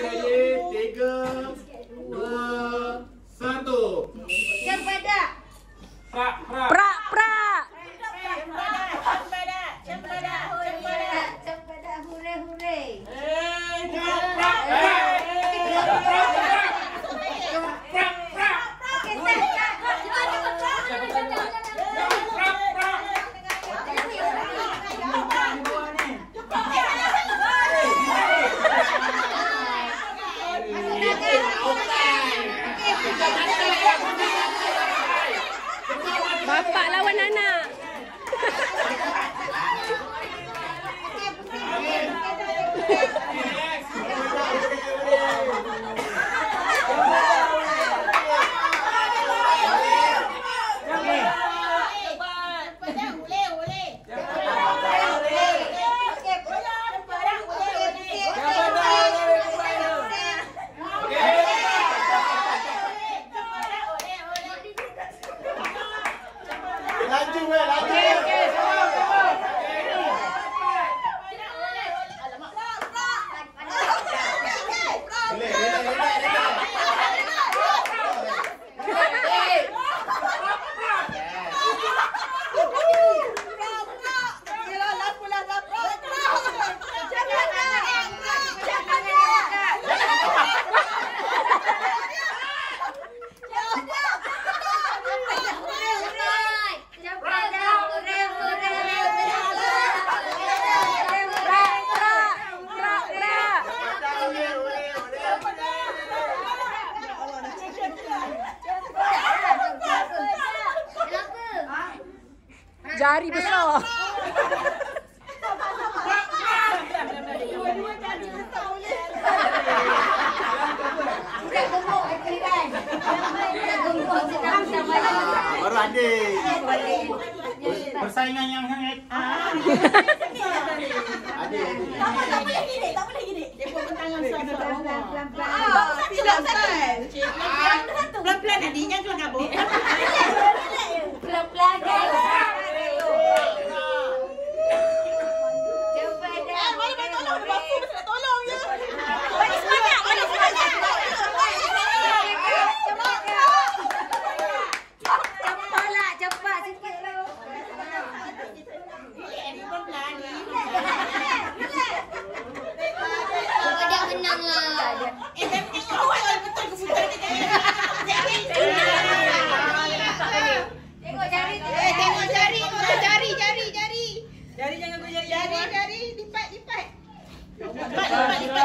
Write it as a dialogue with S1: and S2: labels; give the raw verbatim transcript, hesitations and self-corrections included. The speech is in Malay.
S1: adik-adik. Tiga, dua, satu.
S2: Cepat dah.
S1: Pra, pra.
S3: Pra, pra.
S2: Cepat dah. Cepat dah. Cepat dah. Cepat dah. Hure, hure.
S1: Eh, pra, pra. Pra, pra. Pra, pra.
S2: Okey, start. Cepat, cepat.
S1: Pra, pra.
S3: Bapak lawan anak.
S1: Laju weh, laju.
S3: Jari besar.
S1: Baru adik. Persaingan yang sangat. Adik, adik.
S2: Tak boleh gini, tak boleh gini. Dia pun tangan suara. Pelan-pelan. Pelan-pelan nanti jangan keluar kabut. Pelan-pelan guys. Cepat dah. Eh, mana tolong bapu mesti nak tolong je. Bagi semangat, bagi semangat. Cepat dah. Cepatlah, cepat sikit lah. Ini pelan-pelan ni. Dia menang lah. Eh, saya tengok awak betul keputusan dia. Tengok jari tu. Eh, tengok jari tu. Jari, jari, jari. Jari jangan goyang jari. Jari, jari. Lipat, lipat. Lipat, lipat, lipat.